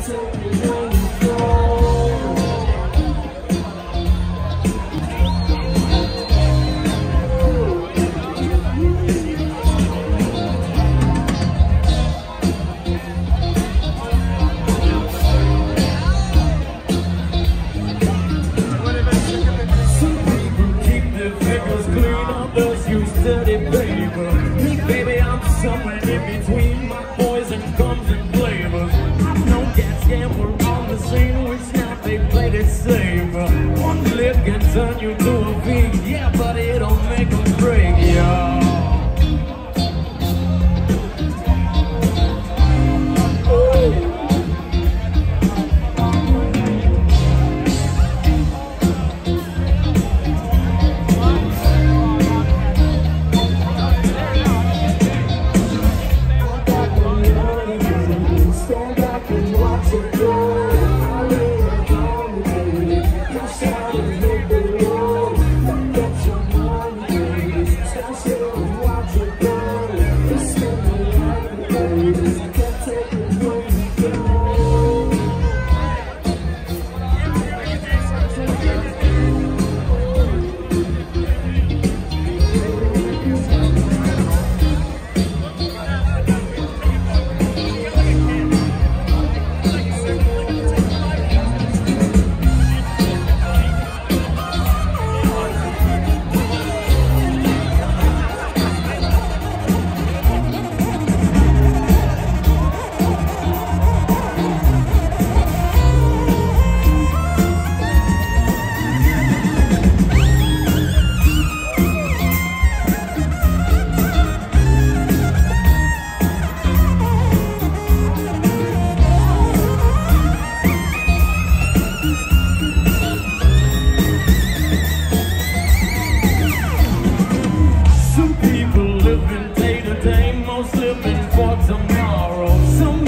Baby, I'm somewhere in between my boys and gums and flavors. I've known cats gamble on the scene, which now they play the same. One lick can turn you to a fiend, yeah, but it don't make them break, y'all.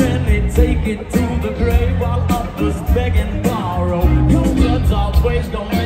Take it to the grave while others beg and borrow. Your blood's always gonna